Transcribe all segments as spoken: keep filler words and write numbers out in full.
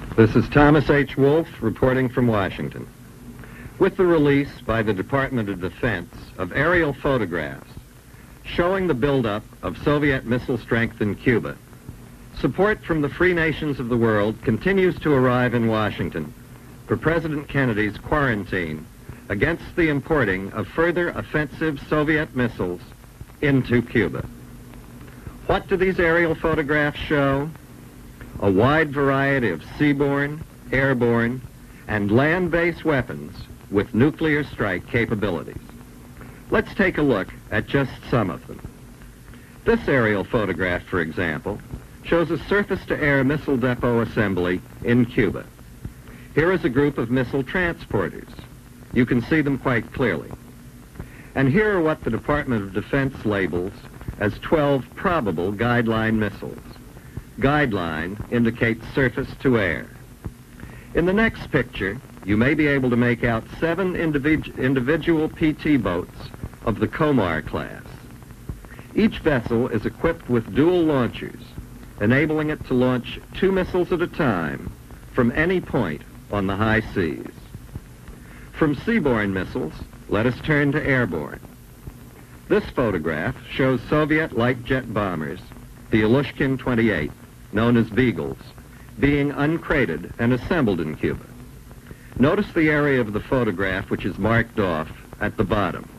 This is Thomas H. Wolfe reporting from Washington. With the release by the Department of Defense of aerial photographs showing the buildup of Soviet missile strength in Cuba, support from the free nations of the world continues to arrive in Washington for President Kennedy's quarantine against the importing of further offensive Soviet missiles into Cuba. What do these aerial photographs show? A wide variety of seaborne, airborne, and land-based weapons with nuclear strike capabilities. Let's take a look at just some of them. This aerial photograph, for example, shows a surface-to-air missile depot assembly in Cuba. Here is a group of missile transporters. You can see them quite clearly. And here are what the Department of Defense labels as twelve probable guideline missiles. Guideline indicates surface to air. In the next picture, you may be able to make out seven individ individual P T boats of the Comar class. Each vessel is equipped with dual launchers, enabling it to launch two missiles at a time from any point on the high seas. From seaborne missiles, let us turn to airborne. This photograph shows Soviet light jet bombers, the Ilyushkin twenty-eight, known as Beagles, being uncrated and assembled in Cuba. Notice the area of the photograph which is marked off at the bottom.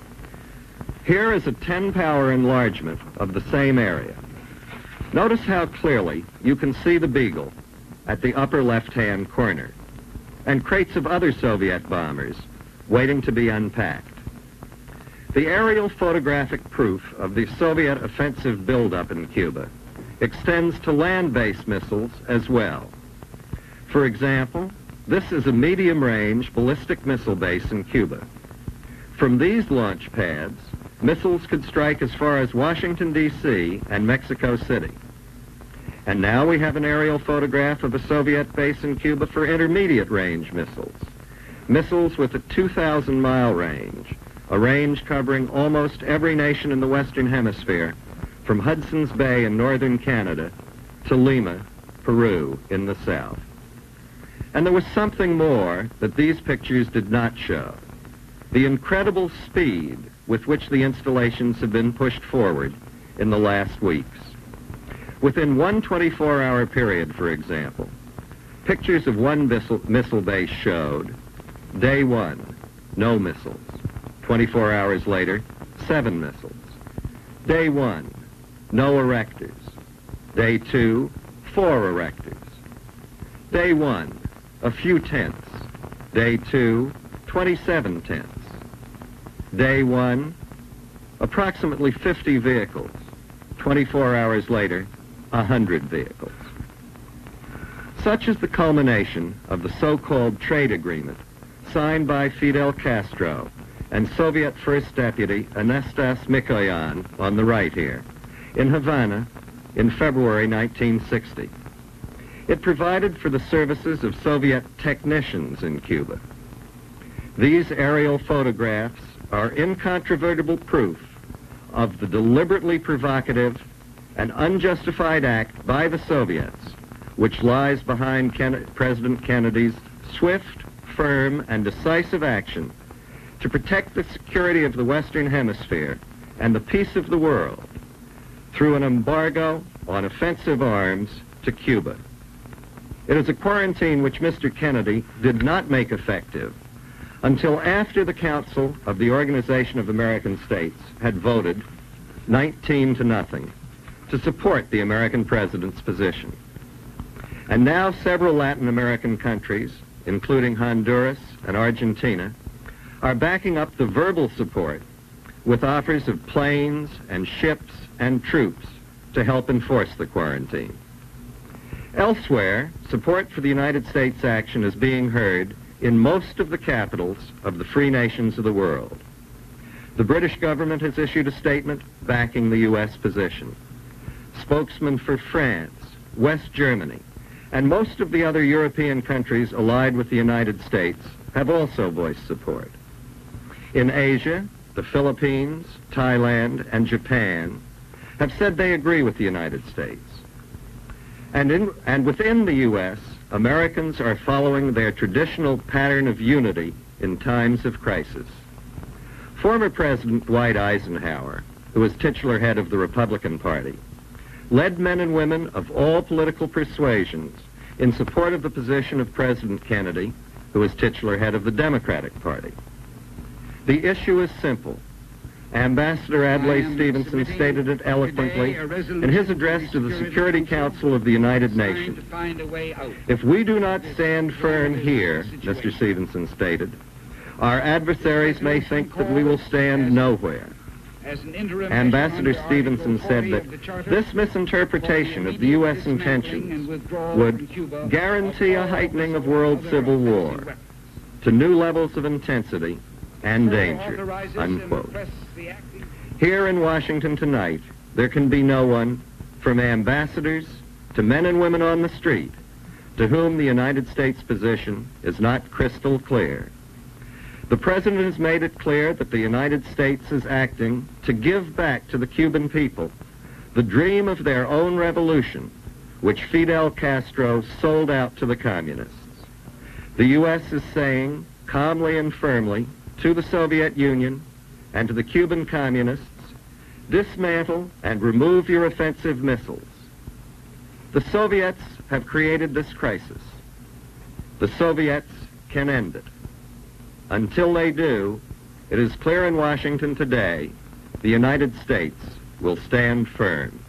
Here is a ten power enlargement of the same area. Notice how clearly you can see the Beagle at the upper left-hand corner, and crates of other Soviet bombers waiting to be unpacked. The aerial photographic proof of the Soviet offensive buildup in Cuba extends to land-based missiles as well. For example, this is a medium-range ballistic missile base in Cuba. From these launch pads, missiles could strike as far as Washington, D C and Mexico City. And now we have an aerial photograph of a Soviet base in Cuba for intermediate-range missiles. Missiles with a two thousand mile range, a range covering almost every nation in the Western Hemisphere, from Hudson's Bay in northern Canada to Lima, Peru in the south. And there was something more that these pictures did not show: the incredible speed with which the installations have been pushed forward in the last weeks. Within one twenty-four hour period, for example, pictures of one missile, missile base showed day one, no missiles. twenty-four hours later, seven missiles. Day one, no erectors. Day two, four erectors. Day one, a few tents. Day two, twenty-seven tents. Day one, approximately fifty vehicles. twenty-four hours later, one hundred vehicles. Such is the culmination of the so-called trade agreement signed by Fidel Castro and Soviet First Deputy Anastas Mikoyan on the right here, in Havana in February nineteen sixty. It provided for the services of Soviet technicians in Cuba. These aerial photographs are incontrovertible proof of the deliberately provocative and unjustified act by the Soviets, which lies behind Ken- President Kennedy's swift, firm, and decisive action to protect the security of the Western Hemisphere and the peace of the world through an embargo on offensive arms to Cuba. It is a quarantine which Mister Kennedy did not make effective until after the Council of the Organization of American States had voted nineteen to nothing to support the American president's position. And now several Latin American countries, including Honduras and Argentina, are backing up the verbal support with offers of planes and ships and troops to help enforce the quarantine. Elsewhere, support for the United States action is being heard in most of the capitals of the free nations of the world. The British government has issued a statement backing the U S position. Spokesmen for France, West Germany, and most of the other European countries allied with the United States have also voiced support. In Asia, the Philippines, Thailand, and Japan have said they agree with the United States. And, in, and within the U S, Americans are following their traditional pattern of unity in times of crisis. Former President Dwight Eisenhower, who was titular head of the Republican Party, led men and women of all political persuasions in support of the position of President Kennedy, who was titular head of the Democratic Party. The issue is simple. Ambassador Adlai Stevenson stated it eloquently in his address to the Security Council of the United Nations. If we do not stand firm here, Mister Stevenson stated, our adversaries may think that we will stand nowhere. Ambassador Stevenson said that this misinterpretation of the U S intentions would guarantee a heightening of world civil war to new levels of intensity and danger, unquote. Here in Washington tonight, there can be no one, from ambassadors to men and women on the street, to whom the United States position is not crystal clear. The President has made it clear that the United States is acting to give back to the Cuban people the dream of their own revolution, which Fidel Castro sold out to the communists. The U S is saying, calmly and firmly, to the Soviet Union and to the Cuban communists, dismantle and remove your offensive missiles. The Soviets have created this crisis. The Soviets can end it. Until they do, it is clear in Washington today, the United States will stand firm.